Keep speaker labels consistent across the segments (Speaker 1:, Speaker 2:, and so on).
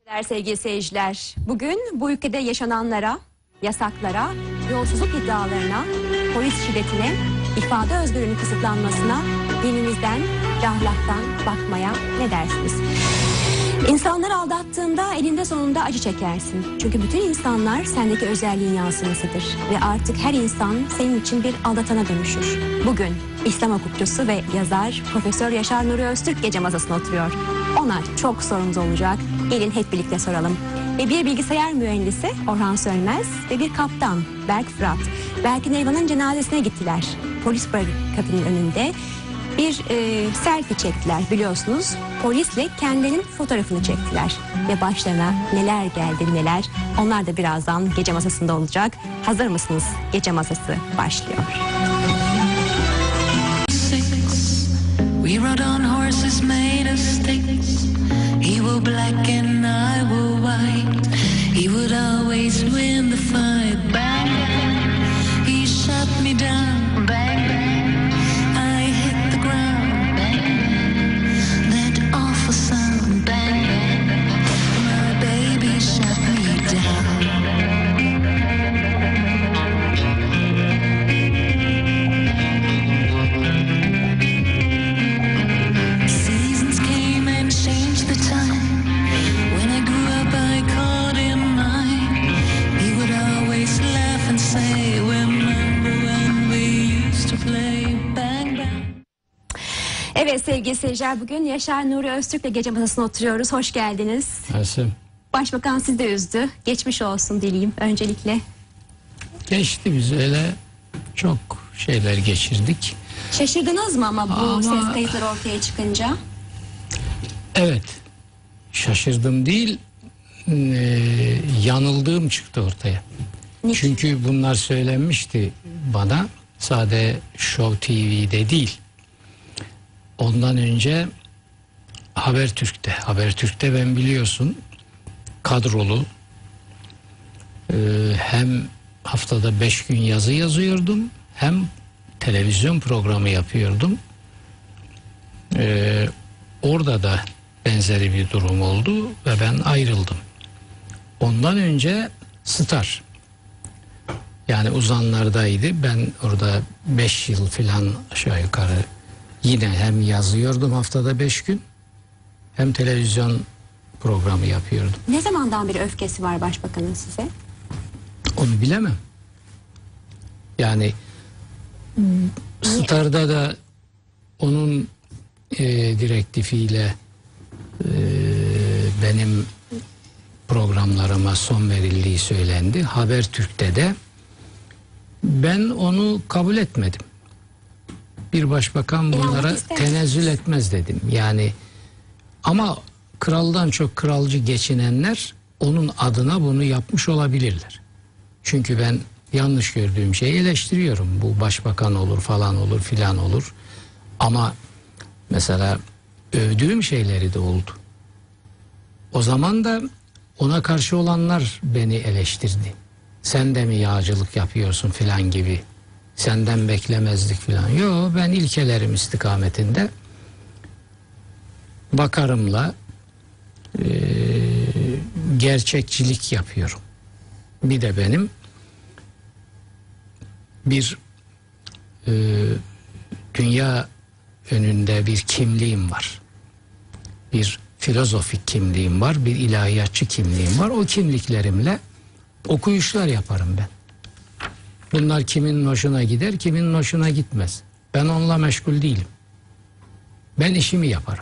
Speaker 1: Sevgili seyirciler, bugün bu ülkede yaşananlara, yasaklara, yolsuzluk iddialarına, polis şiddetine, ifade özgürlüğünün kısıtlanmasına, dinimizden ve ahlaktan bakmaya ne dersiniz? İnsanları aldattığında elinde sonunda acı çekersin. Çünkü bütün insanlar sendeki özelliğin yansımasıdır. Ve artık her insan senin için bir aldatana dönüşür. Bugün İslam hukukçusu ve yazar Profesör Yaşar Nuri Öztürk gece masasına oturuyor. Ona çok sorumuz olacak. Gelin hep birlikte soralım. Ve bir bilgisayar mühendisi Orhan Sönmez ve bir kaptan Berk Fırat. Berk'in Elvan'ın cenazesine gittiler. Polis barikatının önünde bir selfie çektiler, biliyorsunuz. Polisle kendilerinin fotoğrafını çektiler. Ve başlarına neler geldi neler. Onlar da birazdan gece masasında olacak. Hazır mısınız? Gece masası başlıyor. We rode on horses made of sticks. He were black and I were white. He would always win the fight. Bang, bang. He shut me down. Bang, bang. I hit the ground. Bang, bang. That awful sound. Bang, bang. My baby shut me down. Evet sevgili seyirciler, bugün Yaşar Nuri Öztürk'le gece masasına oturuyoruz. Hoş geldiniz.
Speaker 2: Mersin.
Speaker 1: Başbakan sizi de üzdü. Geçmiş olsun dileyim öncelikle.
Speaker 2: Geçti, biz öyle çok şeyler geçirdik.
Speaker 1: Şaşırdınız mı ama bu ses kayıtları ortaya çıkınca?
Speaker 2: Evet. Şaşırdım değil, yanıldığım çıktı ortaya.
Speaker 1: Niçin?
Speaker 2: Çünkü bunlar söylenmişti bana. Sadece Show TV'de değil. Ondan önce Habertürk'te ben biliyorsun kadrolu, hem haftada 5 gün yazı yazıyordum, hem televizyon programı yapıyordum. Orada da benzeri bir durum oldu ve ben ayrıldım. Ondan önce Star, yani uzanlardaydı. Ben orada 5 yıl falan aşağı yukarı yine hem yazıyordum haftada 5 gün, hem televizyon programı yapıyordum.
Speaker 1: Ne zamandan beri öfkesi var başbakanın size?
Speaker 2: Onu bilemem. Yani Star'da da onun direktifiyle benim programlarıma son verildiği söylendi. Habertürk'te de ben onu kabul etmedim. Bir başbakan bunlara tenezzül etmez dedim. Yani ama kraldan çok kralcı geçinenler onun adına bunu yapmış olabilirler. Çünkü ben yanlış gördüğüm şeyi eleştiriyorum. Bu başbakan olur, falan olur, filan olur. Ama mesela övdüğüm şeyleri de oldu. O zaman da ona karşı olanlar beni eleştirdi. Sen de mi yağcılık yapıyorsun filan gibi. Senden beklemezdik filan. Yo, ben ilkelerim istikametinde bakarımla gerçekçilik yapıyorum. Bir de benim bir dünya önünde bir kimliğim var. Bir filozofik kimliğim var, bir ilahiyatçı kimliğim var. O kimliklerimle okuyuşlar yaparım ben. Bunlar kimin hoşuna gider, kimin hoşuna gitmez. Ben onunla meşgul değilim. Ben işimi yaparım.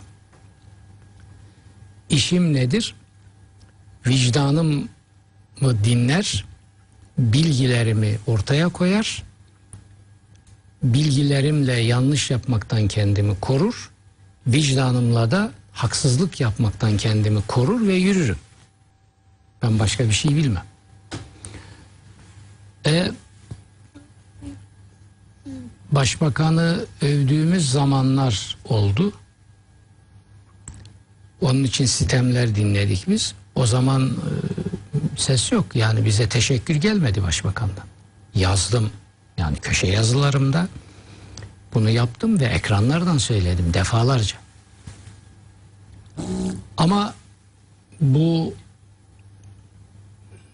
Speaker 2: İşim nedir? Vicdanımı dinler, bilgilerimi ortaya koyar, bilgilerimle yanlış yapmaktan kendimi korur, vicdanımla da haksızlık yapmaktan kendimi korur ve yürürüm. Ben başka bir şey bilmem. Başbakanı övdüğümüz zamanlar oldu. Onun için sitemler dinledik biz. O zaman ses yok. Yani bize teşekkür gelmedi başbakandan. Yazdım. Yani köşe yazılarımda bunu yaptım ve ekranlardan söyledim defalarca. Ama bu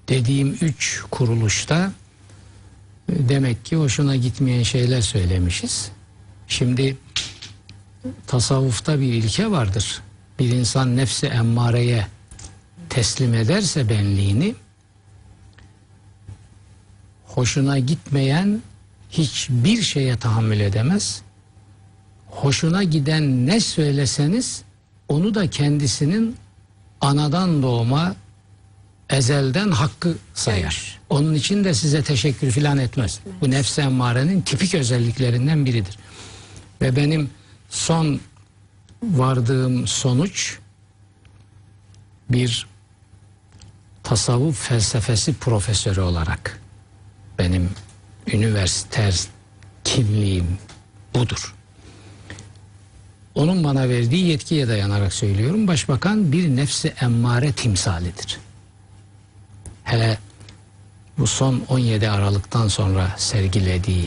Speaker 2: dediğim 3 kuruluşta demek ki hoşuna gitmeyen şeyler söylemişiz. Şimdi tasavvufta bir ilke vardır. Bir insan nefsi emmareye teslim ederse benliğini, hoşuna gitmeyen hiçbir şeye tahammül edemez. Hoşuna giden ne söyleseniz onu da kendisinin anadan doğma, ezelden hakkı sayar. Onun için de size teşekkür filan etmez. Bu nefs-i emmarenin tipik özelliklerinden biridir. Ve benim son vardığım sonuç, bir tasavvuf felsefesi profesörü olarak benim üniversiter kimliğim budur. Onun bana verdiği yetkiye dayanarak söylüyorum. Başbakan bir nefsi emmare timsalidir. Hele bu son 17 Aralık'tan sonra sergilediği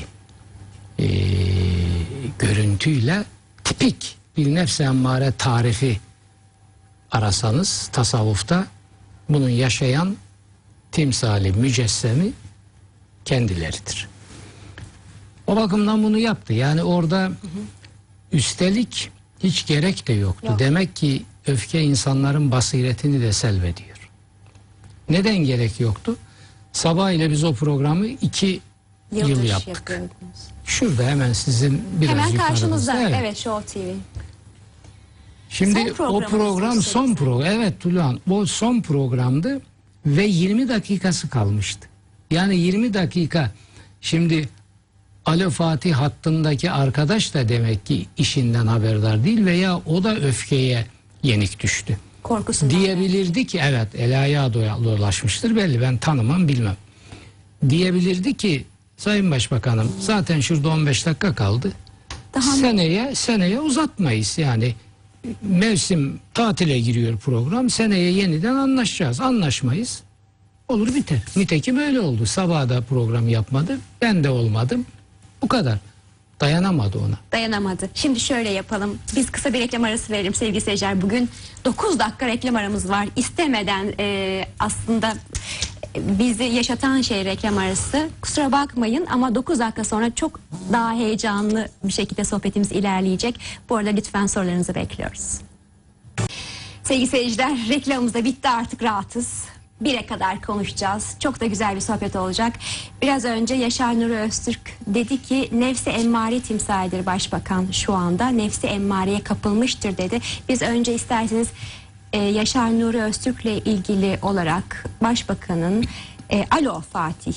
Speaker 2: görüntüyle tipik bir nefsi emmare tarifi arasanız tasavvufta bunun yaşayan timsali, mücessemi kendileridir. O bakımdan bunu yaptı. Yani orada üstelik hiç gerek de yoktu.
Speaker 1: Yok.
Speaker 2: Demek ki öfke insanların basiretini de selvediyor. Neden gerek yoktu? Sabah ile biz o programı 2 yıl yaptık. Şurada hemen sizin biraz
Speaker 1: hemen
Speaker 2: yukarıda.
Speaker 1: karşımızda. Evet, Show TV.
Speaker 2: Şimdi o program son program. Evet Tuluhan, o son programdı ve 20 dakikası kalmıştı. Yani 20 dakika. Şimdi Alo Fatih hattındaki arkadaş da demek ki işinden haberdar değil veya o da öfkeye yenik düştü.
Speaker 1: Korkusundan.
Speaker 2: Diyebilirdi ki evet el ayağa dolaşmıştır belli, ben tanımam bilmem. Diyebilirdi ki Sayın Başbakanım zaten şurada 15 dakika kaldı. Seneye uzatmayız yani. Mevsim tatile giriyor program. Seneye yeniden anlaşacağız. Anlaşmayız. Olur biter. Nitekim öyle oldu. Sabah da program yapmadı. Ben de olmadım. Bu kadar. Dayanamadı ona.
Speaker 1: Dayanamadı. Şimdi şöyle yapalım. Biz kısa bir reklam arası verelim sevgili seyirciler. Bugün 9 dakika reklam aramız var. İstemeden aslında bizi yaşatan şey reklam arası. Kusura bakmayın ama 9 dakika sonra çok daha heyecanlı bir şekilde sohbetimiz ilerleyecek. Bu arada lütfen sorularınızı bekliyoruz. Sevgili seyirciler, reklamımız da bitti, artık rahatız. 1'e kadar konuşacağız. Çok da güzel bir sohbet olacak. Biraz önce Yaşar Nuri Öztürk dedi ki nefsi emmare timsalidir başbakan şu anda. Nefsi emmareye kapılmıştır dedi. Biz önce isterseniz Yaşar Nuri Öztürk'le ilgili olarak başbakanın Alo Fatih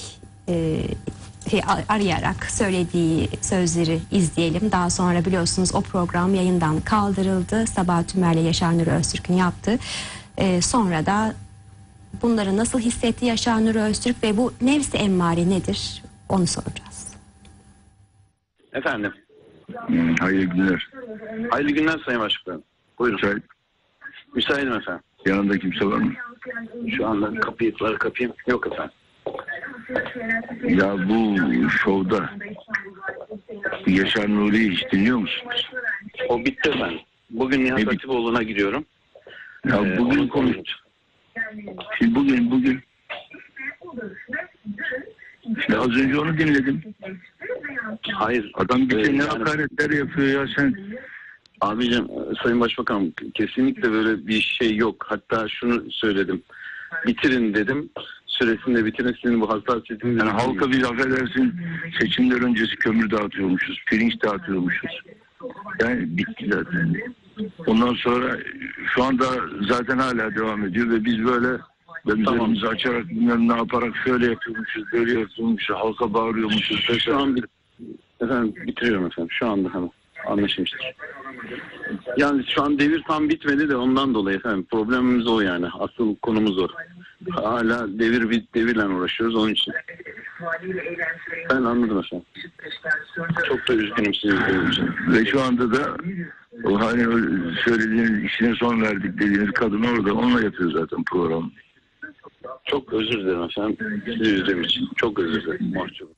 Speaker 1: arayarak söylediği sözleri izleyelim. Daha sonra biliyorsunuz o program yayından kaldırıldı. Sabah Tümer'le Yaşar Nuri Öztürk'ün yaptığı. Sonra da bunları nasıl hissetti Yaşar Nuri Öztürk ve bu nefsi emmare nedir? Onu soracağız.
Speaker 3: Efendim.
Speaker 4: Hayırlı günler.
Speaker 3: Hayırlı günler Sayın Başbakanım. Buyurun.
Speaker 4: Müsait.
Speaker 3: Müsaitim efendim.
Speaker 4: Yanında kimse var mı?
Speaker 3: Şu anda kapayım. Yok efendim.
Speaker 4: Ya bu şovda Yaşar Nuri'yi hiç dinliyor musunuz?
Speaker 3: O bitti efendim. Bugün Nihat Hatipoğlu'na gidiyorum.
Speaker 4: Ya bugün konuş. Şimdi bugün işte az önce onu dinledim.
Speaker 3: Hayır.
Speaker 4: Adam bir ne
Speaker 3: yani,
Speaker 4: hakaretler yapıyor ya sen.
Speaker 3: Abicim Sayın Başbakanım kesinlikle böyle bir şey yok. Hatta şunu söyledim. Bitirin dedim. Süresinde bitirin, sizin bu hassasiyetiniz.
Speaker 4: Yani halka bir affedersin, seçimler öncesi kömür dağıtıyormuşuz, pirinç dağıtıyormuşuz. Yani bitti zaten. Ondan sonra şu anda zaten hala devam ediyor ve biz böyle üzerimizi açarak bilmem ne yaparak şöyle yapıyormuşuz, böyle yapıyormuşuz, halka bağırıyormuşuz.
Speaker 3: Şu an efendim bitiriyorum efendim. Şu anda hemen anlaşılmıştır. Yani şu an devir tam bitmedi de ondan dolayı efendim. Problemimiz o yani. Asıl konumuz o. Hala devirle uğraşıyoruz onun için. Ben anladım efendim. Çok da üzgünüm sizi izlediğim için.
Speaker 4: Ve şu anda da o hani söylediğiniz işine son verdik dediğiniz kadın orada, onunla yapıyor zaten program.
Speaker 3: Çok özür dilerim efendim. Sizi üzdüğüm için. Çok özür dilerim. Mahcup.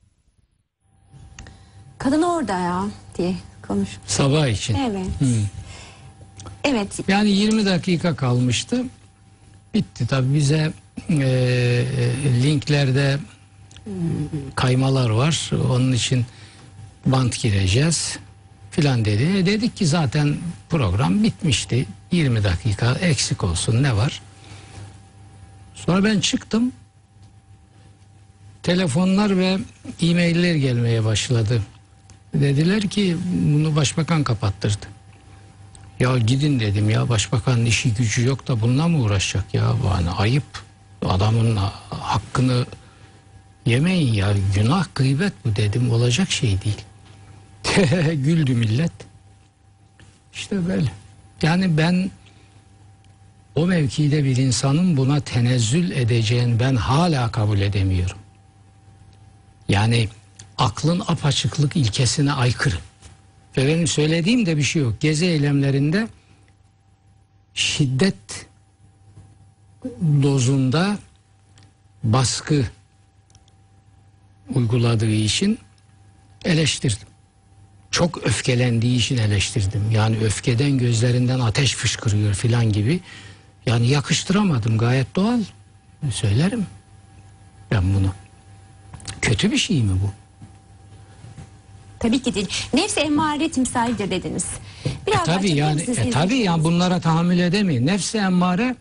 Speaker 1: Kadın orada ya diye konuşmuş.
Speaker 2: Sabah için.
Speaker 1: Evet. Evet.
Speaker 2: Yani 20 dakika kalmıştı. Bitti tabii, bize linklerde kaymalar var. Onun için bant gireceğiz filan dedi. Dedik ki zaten program bitmişti. 20 dakika eksik olsun, ne var? Sonra ben çıktım. Telefonlar ve e-mailler gelmeye başladı. Dediler ki bunu başbakan kapattırdı. Ya gidin dedim ya, başbakanın işi gücü yok da bununla mı uğraşacak ya? Yani ayıp. Adamın hakkını yemeyin ya. Günah, gıybet bu dedim. Olacak şey değil. Güldü millet. İşte böyle. Yani ben o mevkide bir insanın buna tenezzül edeceğini ben hala kabul edemiyorum. Yani aklın apaçıklık ilkesine aykırı. Ve benim söylediğim de bir şey yok. Gezi eylemlerinde şiddet dozunda baskı uyguladığı için eleştirdim. Çok öfkelendiği için eleştirdim. Yani öfkeden gözlerinden ateş fışkırıyor filan gibi. Yani yakıştıramadım, gayet doğal. Söylerim ben bunu. Kötü bir şey mi bu?
Speaker 1: Tabii ki değil. Nefs-i emmare timsalidir dediniz. Biraz
Speaker 2: Tabii yani tabii yani bunlara tahammül edemeyin. Nefs-i emmare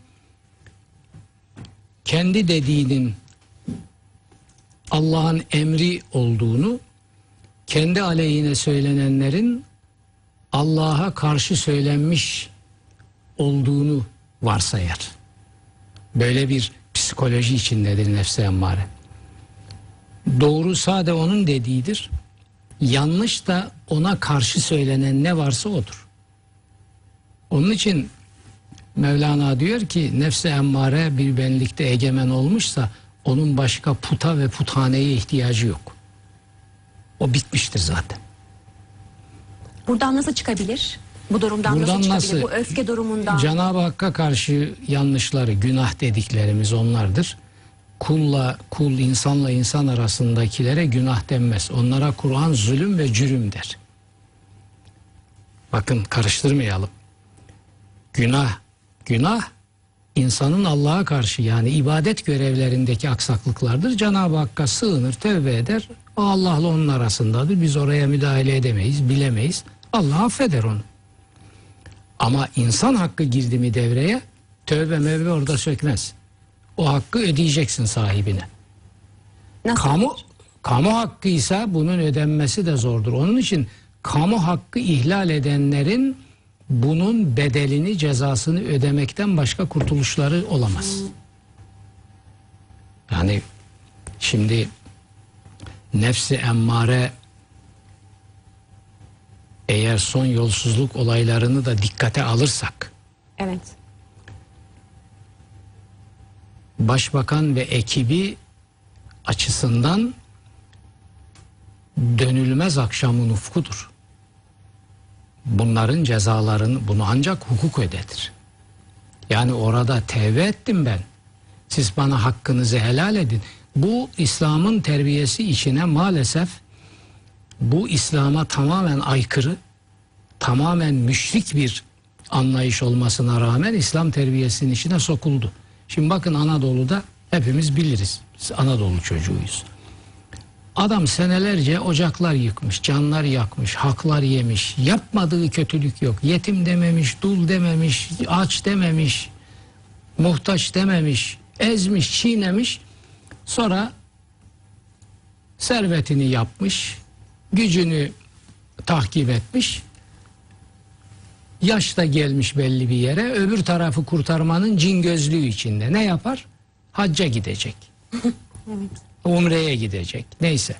Speaker 2: kendi dediğinin Allah'ın emri olduğunu, kendi aleyhine söylenenlerin Allah'a karşı söylenmiş olduğunu varsayar. Böyle bir psikoloji içindedir nefs-i emmare. Doğru sade onun dediğidir. Yanlış da ona karşı söylenen ne varsa odur. Onun için Mevlana diyor ki nefs-i emmare bir benlikte egemen olmuşsa onun başka puta ve puthaneye ihtiyacı yok. O bitmiştir zaten.
Speaker 1: Buradan nasıl çıkabilir? Bu durumdan nasıl çıkabilir? Bu öfke durumundan.
Speaker 2: Cenab-ı Hakk'a karşı yanlışları, günah dediklerimiz onlardır. Kul, insanla insan arasındakilere günah denmez. Onlara Kur'an zulüm ve cürüm der. Bakın karıştırmayalım. Günah insanın Allah'a karşı yani ibadet görevlerindeki aksaklıklardır. Cenab-ı Hakk'a sığınır, tövbe eder. O Allah'la onun arasındadır. Biz oraya müdahale edemeyiz, bilemeyiz. Allah affeder onu. Ama insan hakkı girdi mi devreye, tövbe mevbe orada sökmez. O hakkı ödeyeceksin sahibine.
Speaker 1: Nasıl?
Speaker 2: Kamu hakkıysa bunun ödenmesi de zordur. Onun için kamu hakkı ihlal edenlerin bunun bedelini, cezasını ödemekten başka kurtuluşları olamaz. Yani şimdi nefs-i emmare eğer son yolsuzluk olaylarını da dikkate alırsak,
Speaker 1: evet,
Speaker 2: Başbakan ve ekibi açısından dönülmez akşamın ufkudur. Bunların cezalarını, bunu ancak hukuk ödetir. Yani orada tevbe ettim ben. Siz bana hakkınızı helal edin. Bu İslam'ın terbiyesi içine maalesef bu İslam'a tamamen aykırı, tamamen müşrik bir anlayış olmasına rağmen İslam terbiyesinin içine sokuldu. Şimdi bakın Anadolu'da hepimiz biliriz. Biz Anadolu çocuğuyuz. Adam senelerce ocaklar yıkmış, canlar yakmış, haklar yemiş. Yapmadığı kötülük yok. Yetim dememiş, dul dememiş, aç dememiş, muhtaç dememiş, ezmiş, çiğnemiş. Sonra servetini yapmış, gücünü tahkip etmiş. Yaş da gelmiş belli bir yere. Öbür tarafı kurtarmanın cin gözlüğü içinde. Ne yapar? Hacca gidecek.
Speaker 1: Evet.
Speaker 2: Umre'ye gidecek. Neyse.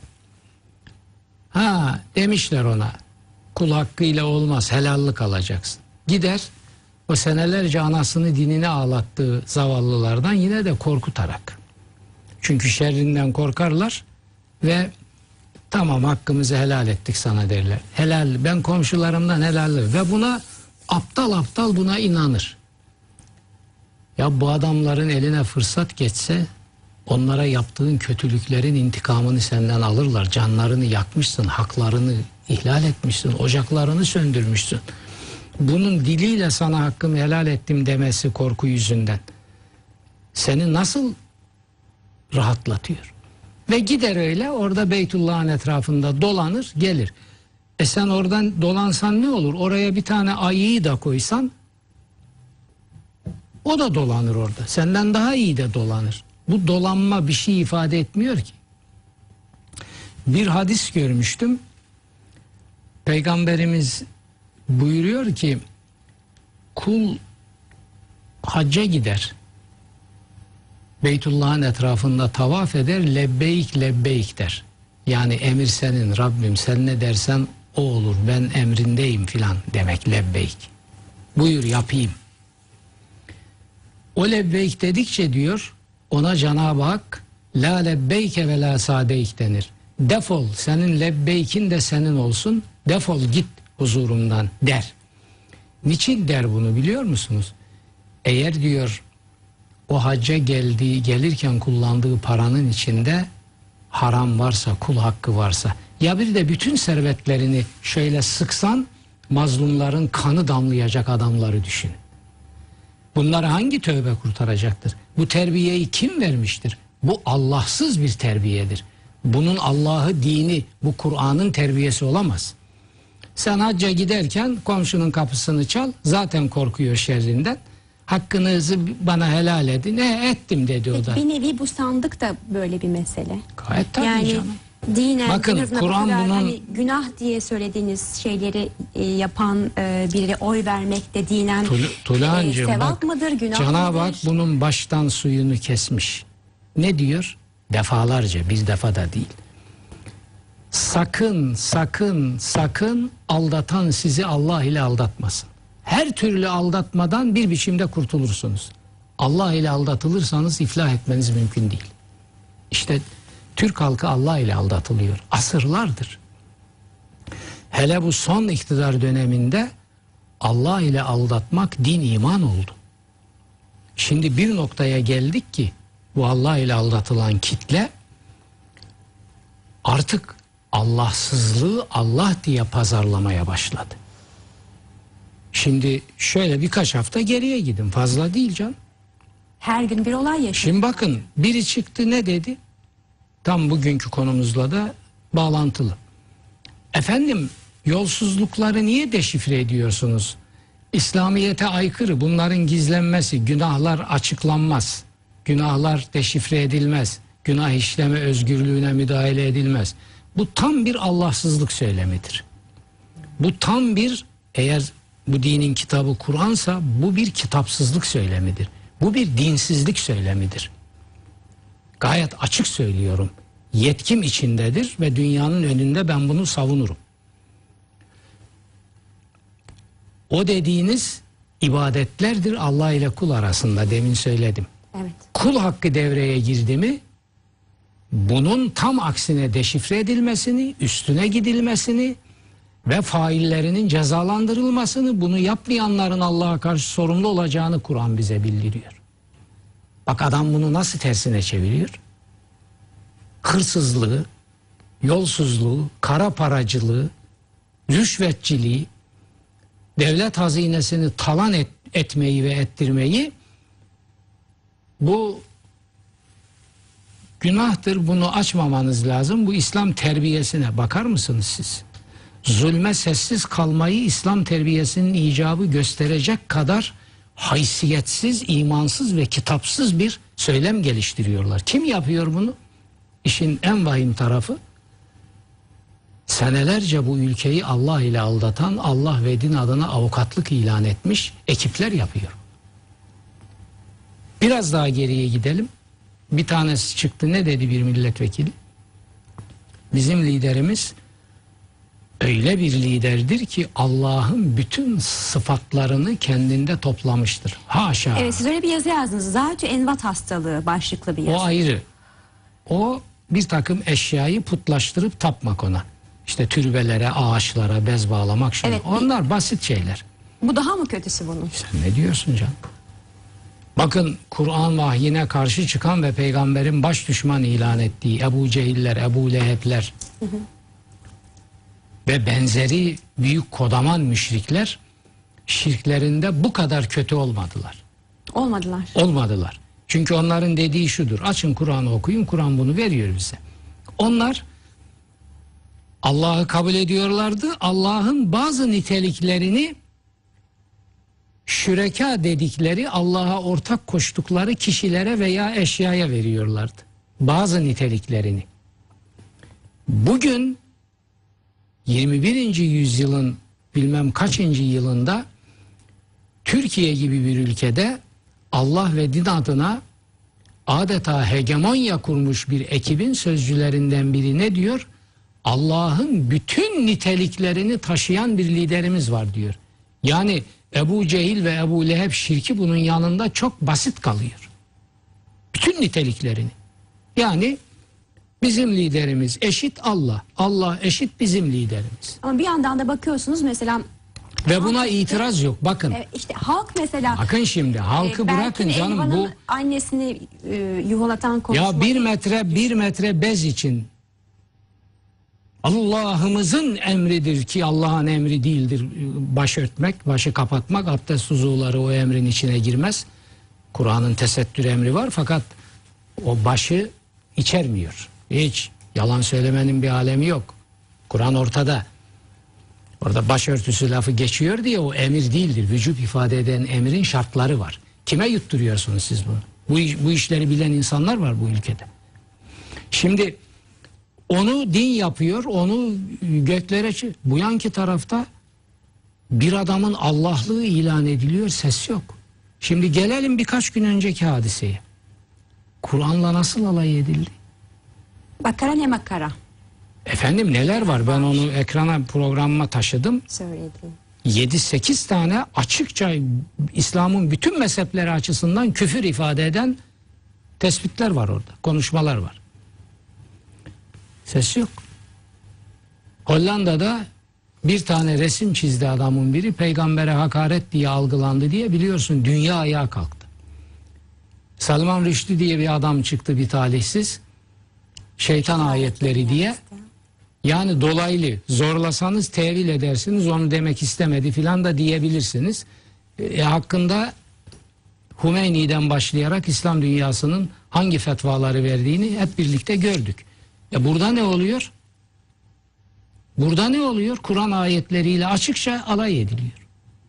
Speaker 2: Demişler ona. Kul hakkıyla olmaz. Helallik alacaksın. Gider. O senelerce anasını dinine ağlattığı zavallılardan yine de korkutarak. Çünkü şerrinden korkarlar ve tamam hakkımızı helal ettik sana derler. Helal, ben komşularımdan helallik ve buna aptal buna inanır. Ya bu adamların eline fırsat geçse onlara yaptığın kötülüklerin intikamını senden alırlar. Canlarını yakmışsın, haklarını ihlal etmişsin, ocaklarını söndürmüşsün. Bunun diliyle sana hakkımı helal ettim demesi korku yüzünden Seni nasıl rahatlatıyor? Ve gider öyle orada Beytullah'ın etrafında dolanır gelir. Sen oradan dolansan ne olur? Oraya bir tane ayıyı da koysan o da dolanır orada. Senden daha iyi de dolanır. Bu dolanma bir şey ifade etmiyor ki. Bir hadis görmüştüm. Peygamberimiz buyuruyor ki kul hacca gider. Beytullah'ın etrafında tavaf eder, lebbeyk lebbeyk der. Yani emir senin Rabbim, sen ne dersen o olur, ben emrindeyim filan demek lebbeyk. Buyur yapayım. O lebbeyk dedikçe diyor ona Cenab-ı Hak la lebbeyke ve la sadeyk denir. Defol, senin lebbeykin de senin olsun, defol git huzurumdan der. Niçin der bunu biliyor musunuz? Eğer diyor o hacca gelirken kullandığı paranın içinde haram varsa, kul hakkı varsa, ya bir de bütün servetlerini şöyle sıksan mazlumların kanı damlayacak adamları düşün. Bunları hangi tövbe kurtaracaktır? Bu terbiyeyi kim vermiştir? Bu Allahsız bir terbiyedir. Bunun Allah'ı, dini, bu Kur'an'ın terbiyesi olamaz. Sen hacca giderken komşunun kapısını çal, zaten korkuyor şerrinden. Hakkınızı bana helal edin. Ettim dedi o da.
Speaker 1: Bir nevi bu sandık da böyle bir mesele.
Speaker 2: Gayet tabii
Speaker 1: yani,
Speaker 2: canım.
Speaker 1: Dinen,
Speaker 2: bakın Kur'an bunun
Speaker 1: hani günah diye söylediğiniz şeyleri yapan biri oy vermek de dinen sevap mıdır, günah
Speaker 2: Cenab-ı
Speaker 1: mıdır?
Speaker 2: Hak bunun baştan suyunu kesmiş. Ne diyor? Defalarca, bir defa da değil. Sakın, sakın, sakın aldatan sizi Allah ile aldatmasın. Her türlü aldatmadan bir biçimde kurtulursunuz. Allah ile aldatılırsanız iflah etmeniz mümkün değil. İşte Türk halkı Allah ile aldatılıyor. Asırlardır. Hele bu son iktidar döneminde Allah ile aldatmak din iman oldu. Şimdi bir noktaya geldik ki bu Allah ile aldatılan kitle artık Allahsızlığı Allah diye pazarlamaya başladı. Şimdi şöyle birkaç hafta geriye gidin, fazla değil can.
Speaker 1: Her gün bir olay yaşıyor.
Speaker 2: Şimdi bakın biri çıktı ne dedi? Tam bugünkü konumuzla da bağlantılı. Efendim yolsuzlukları niye deşifre ediyorsunuz? İslamiyete aykırı, bunların gizlenmesi, günahlar açıklanmaz. Günahlar deşifre edilmez. Günah işleme özgürlüğüne müdahale edilmez. Bu tam bir Allahsızlık söylemidir. Bu tam bir, eğer bu dinin kitabı Kur'ansa bu bir kitapsızlık söylemidir. Bu bir dinsizlik söylemidir. Gayet açık söylüyorum. Yetkim içindedir ve dünyanın önünde ben bunu savunurum. O dediğiniz ibadetlerdir Allah ile kul arasında, demin söyledim.
Speaker 1: Evet.
Speaker 2: Kul hakkı devreye girdi mi bunun tam aksine deşifre edilmesini, üstüne gidilmesini ve faillerinin cezalandırılmasını, bunu yapmayanların Allah'a karşı sorumlu olacağını Kur'an bize bildiriyor. Bak adam bunu nasıl tersine çeviriyor? Hırsızlığı, yolsuzluğu, kara paracılığı, rüşvetçiliği, devlet hazinesini talan etmeyi ve ettirmeyi, bu günahtır, bunu açmamanız lazım. Bu İslam terbiyesine bakar mısınız siz? Zulme sessiz kalmayı İslam terbiyesinin icabı gösterecek kadar haysiyetsiz, imansız ve kitapsız bir söylem geliştiriyorlar. Kim yapıyor bunu? İşin en vahim tarafı, senelerce bu ülkeyi Allah ile aldatan, Allah ve din adına avukatlık ilan etmiş ekipler yapıyor. Biraz daha geriye gidelim. Bir tanesi çıktı, ne dedi bir milletvekili? Bizim liderimiz öyle bir liderdir ki Allah'ın bütün sıfatlarını kendinde toplamıştır. Haşa.
Speaker 1: Evet, siz öyle bir yazı yazdınız. Zat-ı Envat hastalığı başlıklı bir yazı.
Speaker 2: O ayrı. O bir takım eşyayı putlaştırıp tapmak ona. İşte türbelere, ağaçlara bez bağlamak şunu.
Speaker 1: Evet,
Speaker 2: onlar basit şeyler.
Speaker 1: Bu daha mı kötüsü bunun?
Speaker 2: Sen ne diyorsun canım? Bakın Kur'an vahyine karşı çıkan ve peygamberin baş düşman ilan ettiği Ebu Cehiller, Ebu Lehebler ve benzeri büyük kodaman müşrikler şirklerinde bu kadar kötü olmadılar.
Speaker 1: Olmadılar.
Speaker 2: Olmadılar. Çünkü onların dediği şudur: açın Kur'an'ı okuyun, Kur'an bunu veriyor bize. Onlar Allah'ı kabul ediyorlardı. Allah'ın bazı niteliklerini şüreka dedikleri, Allah'a ortak koştukları kişilere veya eşyaya veriyorlardı. Bazı niteliklerini. Bugün 21. yüzyılın bilmem kaçıncı yılında Türkiye gibi bir ülkede Allah ve din adına adeta hegemonya kurmuş bir ekibin sözcülerinden biri ne diyor? Allah'ın bütün niteliklerini taşıyan bir liderimiz var diyor. Yani Ebu Cehil ve Ebu Leheb şirki bunun yanında çok basit kalıyor. Bütün niteliklerini. Yani bizim liderimiz eşit Allah. Allah eşit bizim liderimiz.
Speaker 1: Ama bir yandan da bakıyorsunuz mesela...
Speaker 2: Ve buna itiraz yok. Bakın.
Speaker 1: İşte halk mesela...
Speaker 2: Bakın şimdi halkı bırakın canım bu...
Speaker 1: annesini yuvalatan konuşma...
Speaker 2: Ya bir metre bez için Allah'ımızın emridir ki Allah'ın emri değildir. Baş örtmek, başı kapatmak, abdest uzuvları o emrin içine girmez. Kur'an'ın tesettür emri var fakat o başı içermiyor. Hiç yalan söylemenin bir alemi yok. Kur'an ortada. Orada başörtüsü lafı geçiyor diye o emir değildir. Vücub ifade eden emrin şartları var. Kime yutturuyorsunuz siz bunu? Bu işleri bilen insanlar var bu ülkede. Şimdi onu din yapıyor, onu göklere... Bu yanki tarafta bir adamın Allah'lığı ilan ediliyor, ses yok. Şimdi gelelim birkaç gün önceki hadiseye. Kur'an'la nasıl alay edildi?
Speaker 1: Bakara ne makara?
Speaker 2: Efendim neler var? Ben onu ekrana, programıma taşıdım.
Speaker 1: Söyledim.
Speaker 2: 7-8 tane açıkça İslam'ın bütün mezhepleri açısından küfür ifade eden tespitler var orada. Konuşmalar var. Ses yok. Hollanda'da bir tane resim çizdi adamın biri. Peygambere hakaret diye algılandı diye biliyorsun dünya ayağa kalktı. Salman Rushdie diye bir adam çıktı, bir talihsiz. Şeytan ayetleri diye. Yani dolaylı zorlasanız tevil edersiniz, onu demek istemedi filan da diyebilirsiniz. Hakkında Hümeyni'den başlayarak İslam dünyasının hangi fetvaları verdiğini hep birlikte gördük. Burada ne oluyor? Burada ne oluyor? Kur'an ayetleriyle açıkça alay ediliyor.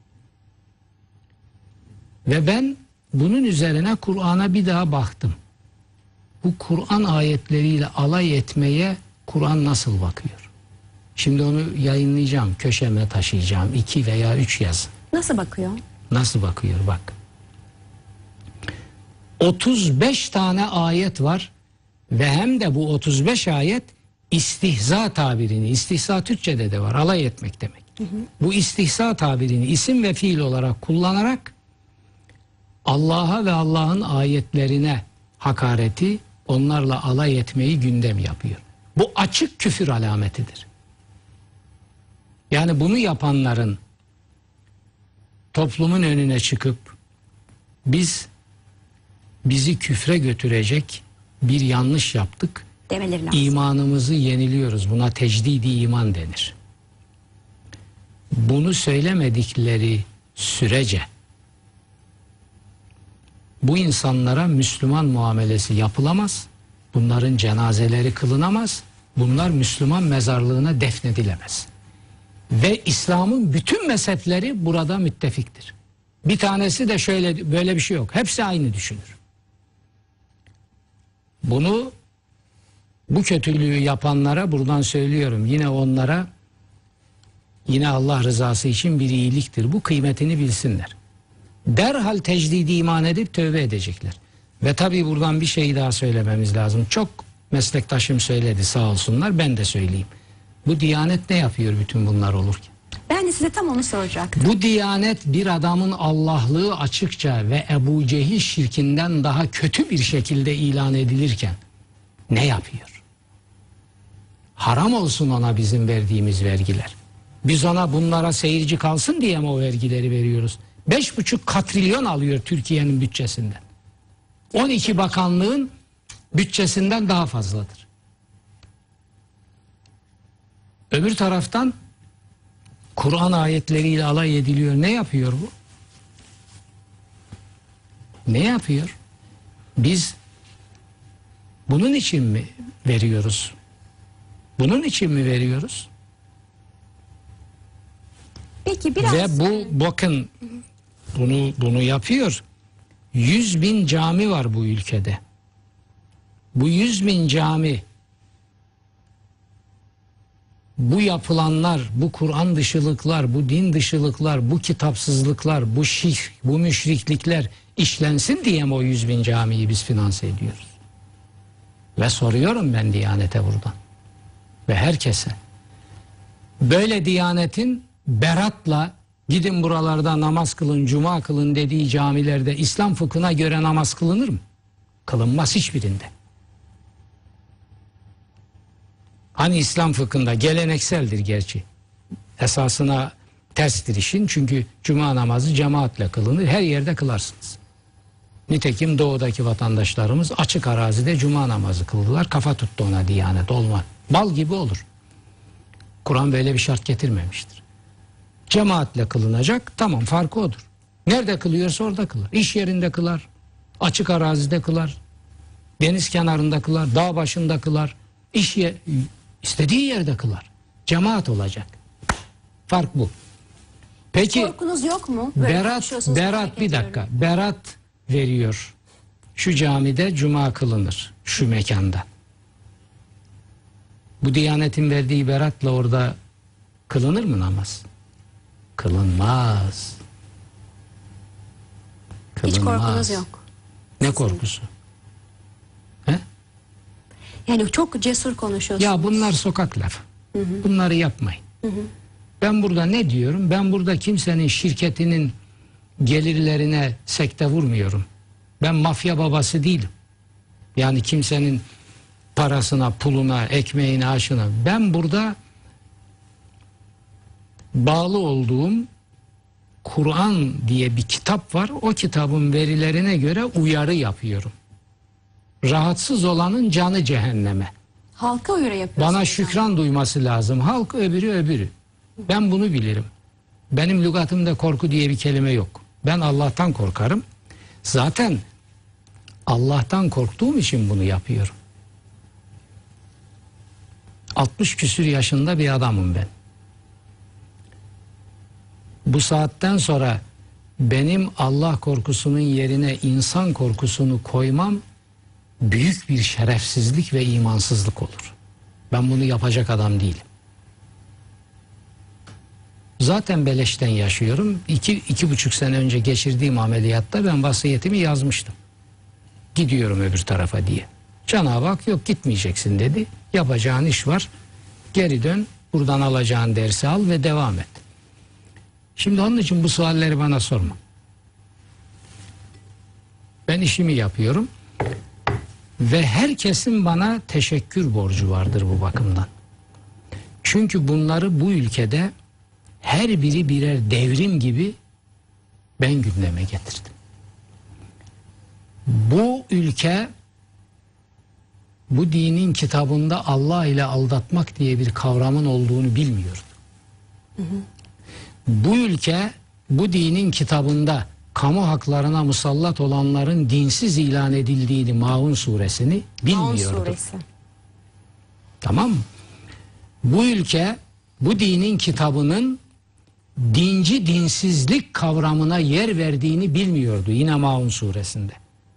Speaker 2: Ve ben bunun üzerine Kur'an'a bir daha baktım. Bu Kur'an ayetleriyle alay etmeye Kur'an nasıl bakıyor? Şimdi onu yayınlayacağım, köşeme taşıyacağım. 2 veya 3 yazı.
Speaker 1: Nasıl bakıyor?
Speaker 2: Nasıl bakıyor bak. 35 tane ayet var ve hem de bu 35 ayet istihza tabirini, istihza Türkçe'de de var, alay etmek demek. Bu istihza tabirini isim ve fiil olarak kullanarak Allah'a ve Allah'ın ayetlerine hakareti, onlarla alay etmeyi gündem yapıyor. Bu açık küfür alametidir. Yani bunu yapanların toplumun önüne çıkıp bizi küfre götürecek bir yanlış yaptık,
Speaker 1: demeleri lazım.
Speaker 2: İmanımızı yeniliyoruz. Buna tecdidi iman denir. Bunu söylemedikleri sürece bu insanlara Müslüman muamelesi yapılamaz. Bunların cenazeleri kılınamaz. Bunlar Müslüman mezarlığına defnedilemez. Ve İslam'ın bütün mezhepleri burada müttefiktir. Bir tanesi de şöyle, böyle bir şey yok. Hepsi aynı düşünür. Bu kötülüğü yapanlara buradan söylüyorum. Yine onlara, yine Allah rızası için bir iyiliktir. Bu kıymetini bilsinler. Derhal tecdidi iman edip tövbe edecekler. Ve tabii buradan bir şey daha söylememiz lazım. Çok meslektaşım söyledi sağ olsunlar, ben de söyleyeyim. Bu Diyanet ne yapıyor bütün bunlar olurken?
Speaker 1: Ben de size tam onu soracaktım.
Speaker 2: Bu Diyanet bir adamın Allah'lığı açıkça ve Ebu Cehil şirkinden daha kötü bir şekilde ilan edilirken ne yapıyor? Haram olsun ona bizim verdiğimiz vergiler. Biz ona bunlara seyirci kalsın diye mi o vergileri veriyoruz? 5,5 katrilyon alıyor Türkiye'nin bütçesinden. 12 bakanlığın bütçesinden daha fazladır. Öbür taraftan Kur'an ayetleriyle alay ediliyor. Ne yapıyor bu? Ne yapıyor? Biz bunun için mi veriyoruz? Bunun için mi veriyoruz?
Speaker 1: Peki biraz...
Speaker 2: Ve bu bakın bunu yapıyor. 100.000 cami var bu ülkede. Bu 100.000 cami, bu yapılanlar, bu Kur'an dışılıklar, bu din dışılıklar, bu kitapsızlıklar, bu şirk, bu müşriklikler işlensin diye mi o 100.000 camiyi biz finanse ediyoruz? Ve soruyorum ben Diyanet'e buradan ve herkese. Böyle Diyanet'in beratla gidin buralarda namaz kılın, cuma kılın dediği camilerde İslam fıkhına göre namaz kılınır mı? Kılınmaz hiçbirinde. Hani İslam fıkhında gelenekseldir gerçi. Esasına terstir işin, çünkü cuma namazı cemaatle kılınır. Her yerde kılarsınız. Nitekim doğudaki vatandaşlarımız açık arazide cuma namazı kıldılar. Kafa tuttu ona Diyanet, olmaz. Bal gibi olur. Kur'an böyle bir şart getirmemiştir. Cemaatle kılınacak, tamam, farkı odur. Nerede kılıyorsa orada kılar. İş yerinde kılar, açık arazide kılar, deniz kenarında kılar, dağ başında kılar, istediği yerde kılar. Cemaat olacak. Fark bu. Peki
Speaker 1: korkunuz yok mu? Böyle
Speaker 2: berat bir dakika. Berat veriyor. Şu camide cuma kılınır. Şu mekanda. Bu Diyanet'in verdiği beratla orada kılınır mı namaz? Kılınmaz.
Speaker 1: Hiç korkunuz yok.
Speaker 2: Ne korkusu? He?
Speaker 1: Yani çok cesur konuşuyorsunuz.
Speaker 2: Ya bunlar sokak lafı. Bunları yapmayın. Ben burada ne diyorum? Ben burada kimsenin şirketinin gelirlerine sekte vurmuyorum. Ben mafya babası değilim. Yani kimsenin parasına, puluna, ekmeğine, aşına. Ben burada bağlı olduğum Kur'an diye bir kitap var. O kitabın verilerine göre uyarı yapıyorum. Rahatsız olanın canı cehenneme.
Speaker 1: Halka uyarı yapıyorsunuz.
Speaker 2: Bana şükran duyması lazım. Halk öbürü. Ben bunu bilirim. Benim lügatımda korku diye bir kelime yok. Ben Allah'tan korkarım. Zaten Allah'tan korktuğum için bunu yapıyorum. 60 küsür yaşında bir adamım ben. Bu saatten sonra benim Allah korkusunun yerine insan korkusunu koymam büyük bir şerefsizlik ve imansızlık olur. Ben bunu yapacak adam değilim. Zaten beleşten yaşıyorum. 2,5 sene önce geçirdiğim ameliyatta ben vasiyetimi yazmıştım. Gidiyorum öbür tarafa diye. Cenab-ı Hak yok gitmeyeceksin dedi. Yapacağın iş var. Geri dön, buradan alacağın dersi al ve devam et. Şimdi onun için bu sualleri bana sorma. Ben işimi yapıyorum ve herkesin bana teşekkür borcu vardır bu bakımdan. Çünkü bunları bu ülkede her biri birer devrim gibi ben gündeme getirdim. Bu ülke bu dinin kitabında Allah ile aldatmak diye bir kavramın olduğunu bilmiyordu. Bu ülke bu dinin kitabında kamu haklarına musallat olanların dinsiz ilan edildiğini, Maun suresini bilmiyordu.
Speaker 1: Maun suresi.
Speaker 2: Tamam mı? Bu ülke bu dinin kitabının dinci dinsizlik kavramına yer verdiğini bilmiyordu yine Maun suresinde.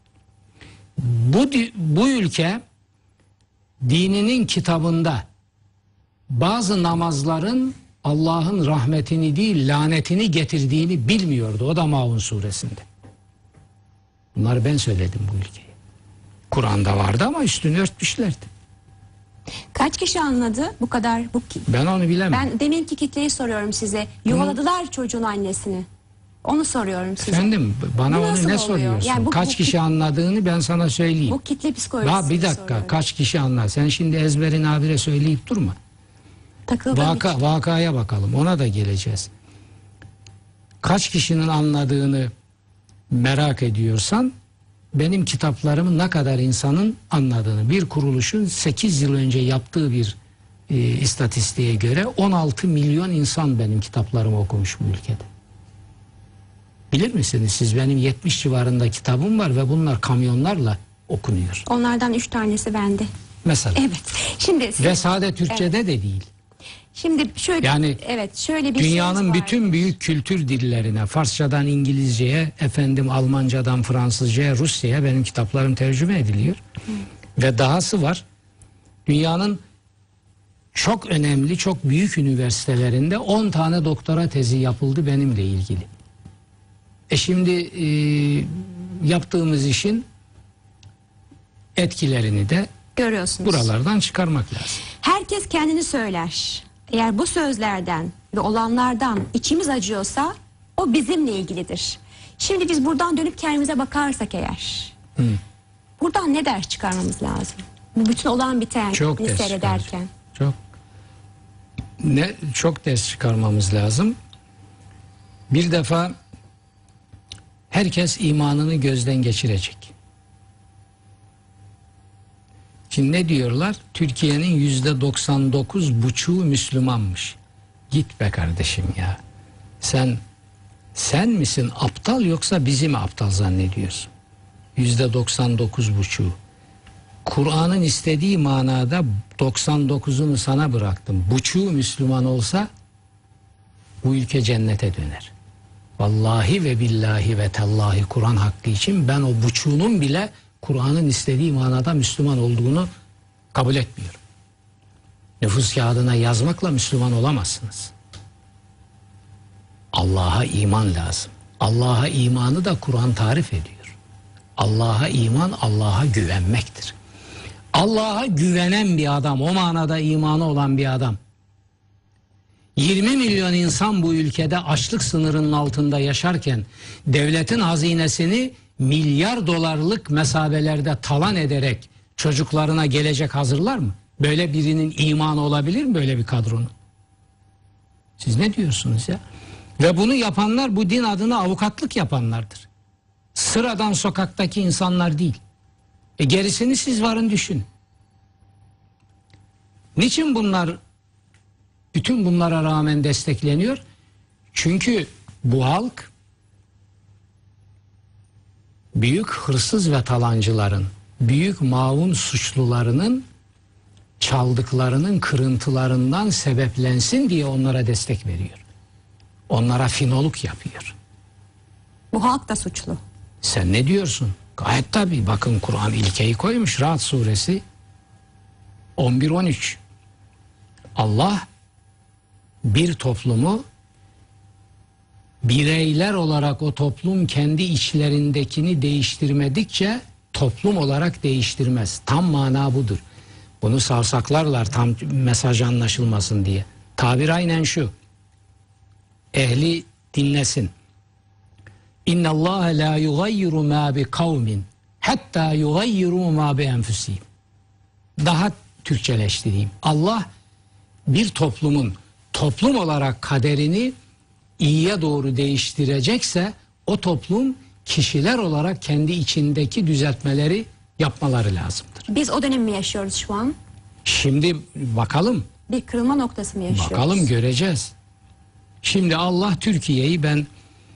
Speaker 2: Bu ülke dininin kitabında bazı namazların Allah'ın rahmetini değil lanetini getirdiğini bilmiyordu. O da Maun suresinde. Bunları ben söyledim bu ülkeye. Kur'an'da vardı ama üstünü örtmüşlerdi.
Speaker 1: Kaç kişi anladı bu kadar?
Speaker 2: Ben onu bilemem.
Speaker 1: Ben deminki kitleyi soruyorum size. Yuvaladılar çocuğun annesini. Onu soruyorum size.
Speaker 2: Efendim bana
Speaker 1: Bu
Speaker 2: onu
Speaker 1: nasıl
Speaker 2: ne
Speaker 1: oluyor?
Speaker 2: soruyorsun?
Speaker 1: Yani
Speaker 2: Kaç kişi anladığını ben sana söyleyeyim.
Speaker 1: Bu kitle psikolojisi.
Speaker 2: Bir dakika, kaç kişi anlar? Sen şimdi ezberin habire söyleyip durma. Vakaya bakalım, ona da geleceğiz. Kaç kişinin anladığını merak ediyorsan benim kitaplarımı ne kadar insanın anladığını, bir kuruluşun 8 yıl önce yaptığı bir istatistiğe göre 16 milyon insan benim kitaplarımı okumuş bu ülkede. Bilir misiniz siz, benim 70 civarında kitabım var ve bunlar kamyonlarla okunuyor.
Speaker 1: Onlardan 3 tanesi bende.
Speaker 2: Mesela.
Speaker 1: Evet. Şimdi
Speaker 2: Ve sade Türkçe'de de değil.
Speaker 1: Şimdi şöyle,
Speaker 2: Yani
Speaker 1: evet, şöyle bir
Speaker 2: dünyanın
Speaker 1: şeyimiz var.
Speaker 2: bütün büyük kültür dillerine, Farsçadan İngilizceye, Almancadan Fransızcaya, Rusça'ya benim kitaplarım tercüme ediliyor. Ve dahası var. Dünyanın çok önemli, çok büyük üniversitelerinde 10 tane doktora tezi yapıldı benimle ilgili. Şimdi yaptığımız işin etkilerini de
Speaker 1: Görüyorsunuz.
Speaker 2: buralardan çıkarmak lazım.
Speaker 1: Herkes kendini söyler. Eğer bu sözlerden ve olanlardan içimiz acıyorsa o bizimle ilgilidir. Şimdi biz buradan dönüp kendimize bakarsak eğer, buradan ne ders çıkarmamız lazım? Bu bütün olan biten
Speaker 2: Çok ders
Speaker 1: seyrederken.
Speaker 2: Çok ders çıkarmamız lazım. Bir defa herkes imanını gözden geçirecek. Şimdi ne diyorlar? Türkiye'nin %99,5'u Müslümanmış. Git be kardeşim ya. Sen misin aptal, yoksa bizi mi aptal zannediyorsun? %99,5'u. Kur'an'ın istediği manada 99'unu sana bıraktım. Buçuğu Müslüman olsa bu ülke cennete döner. Vallahi ve billahi ve tallahi, Kur'an hakkı için ben o buçuğunun bile Kur'an'ın istediği manada Müslüman olduğunu kabul etmiyorum. Nüfus kağıdına yazmakla Müslüman olamazsınız. Allah'a iman lazım. Allah'a imanı da Kur'an tarif ediyor. Allah'a iman, Allah'a güvenmektir. Allah'a güvenen bir adam, o manada imanı olan bir adam, 20 milyon insan bu ülkede açlık sınırının altında yaşarken devletin hazinesini milyar dolarlık mesabelerde talan ederek çocuklarına gelecek hazırlar mı? Böyle birinin imanı olabilir mi, böyle bir kadronun? Siz ne diyorsunuz ya? Ve bunu yapanlar bu din adına avukatlık yapanlardır. Sıradan sokaktaki insanlar değil. Gerisini siz varın düşün. Niçin bunlar bütün bunlara rağmen destekleniyor? Çünkü bu halk büyük hırsız ve talancıların, büyük maun suçlularının çaldıklarının kırıntılarından sebeplensin diye onlara destek veriyor. Onlara finolok yapıyor.
Speaker 1: Bu halk da suçlu.
Speaker 2: Sen ne diyorsun? Gayet tabii. Bakın Kur'an ilkeyi koymuş. Ra'd suresi 11-13. Allah bir toplumu bireyler olarak o toplum kendi içlerindekini değiştirmedikçe toplum olarak değiştirmez. Tam mana budur. Bunu savsaklarlar tam mesaj anlaşılmasın diye. Tabir aynen şu. Ehli dinlesin. İnna Allah la yugayyiru ma bi kavmin hatta yugayyiru ma bi enfusihim. Daha Türkçeleştireyim. Allah bir toplumun toplum olarak kaderini iyiye doğru değiştirecekse o toplum kişiler olarak kendi içindeki düzeltmeleri yapmaları lazımdır.
Speaker 1: Biz o dönemi mi yaşıyoruz şu an?
Speaker 2: Şimdi bakalım.
Speaker 1: Bir kırılma noktası mı yaşıyoruz?
Speaker 2: Bakalım, göreceğiz. Şimdi Allah Türkiye'yi, ben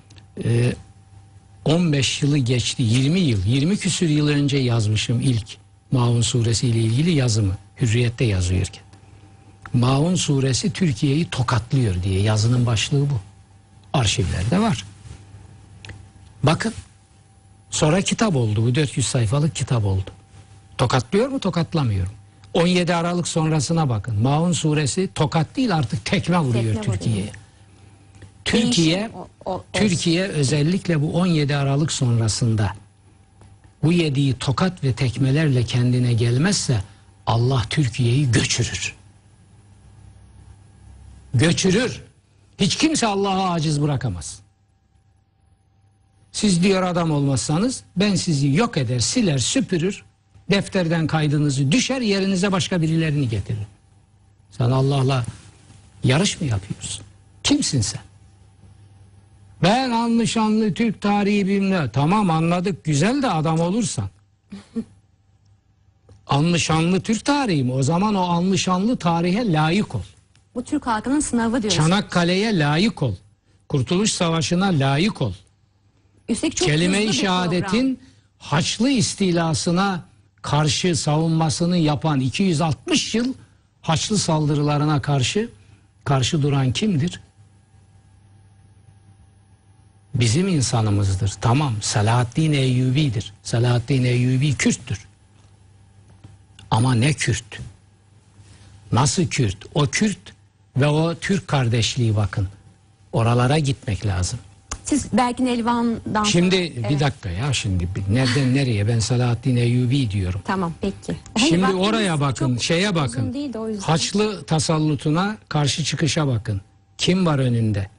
Speaker 2: 15 yılı geçti, 20 küsür yıl önce yazmışım ilk Maun suresi ile ilgili yazımı. Hürriyet'te yazıyorken. Maun suresi Türkiye'yi tokatlıyor diye yazının başlığı bu. Arşivlerde var. Bakın. Sonra kitap oldu. Bu 400 sayfalık kitap oldu. Tokatlıyor mu, tokatlamıyor mu? 17 Aralık sonrasına bakın. Maun suresi tokat değil, artık tekme vuruyor Türkiye'ye. Türkiye özellikle bu 17 Aralık sonrasında bu yediği tokat ve tekmelerle kendine gelmezse Allah Türkiye'yi göçürür. Göçürür. Hiç kimse Allah'a aciz bırakamaz. Siz diyor adam olmazsanız ben sizi yok eder, siler, süpürür, defterden kaydınızı düşer, yerinize başka birilerini getirir. Sen Allah'la yarış mı yapıyorsun? Kimsin sen? Ben anlı şanlı Türk tarihi bilmem. Tamam, anladık, güzel de adam olursan. Anlı şanlı Türk tarihi mi? O zaman o anlı şanlı tarihe layık ol.
Speaker 1: Bu Türk halkının sınavı diyorsun.
Speaker 2: Çanakkale'ye layık ol. Kurtuluş Savaşı'na layık ol.
Speaker 1: Üstelik çok
Speaker 2: kelime-i
Speaker 1: hızlı bir program.
Speaker 2: şehadetin Haçlı istilasına karşı savunmasını yapan 260 yıl Haçlı saldırılarına karşı duran kimdir? Bizim insanımızdır. Tamam, Selahaddin Eyyubi'dir. Selahaddin Eyyubi Kürttür. Ama ne Kürt? Nasıl Kürt? O Kürt ve o Türk kardeşliği bakın. Oralara gitmek lazım.
Speaker 1: Siz Berkin Elvan'dan
Speaker 2: Şimdi
Speaker 1: sonra,
Speaker 2: bir dakika ya, şimdi nereden nereye, ben Selahaddin Eyyubi diyorum.
Speaker 1: Tamam, peki.
Speaker 2: Şimdi
Speaker 1: vaktimiz
Speaker 2: oraya bakın,
Speaker 1: çok
Speaker 2: şeye
Speaker 1: uzun
Speaker 2: bakın.
Speaker 1: değildi, o yüzden.
Speaker 2: Haçlı tasallutuna karşı çıkışa bakın. Kim var önünde?